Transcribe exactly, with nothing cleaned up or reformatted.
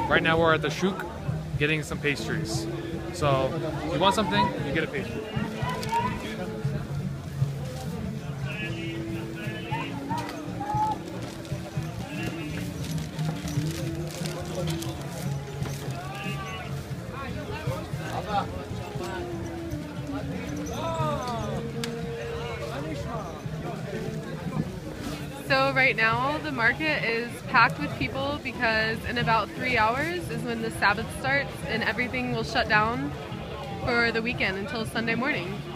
Right now we're at the Shuk getting some pastries. So if you want something, you get a pastry. So right now the market is packed with people because in about three hours is when the Sabbath starts and everything will shut down for the weekend until Sunday morning.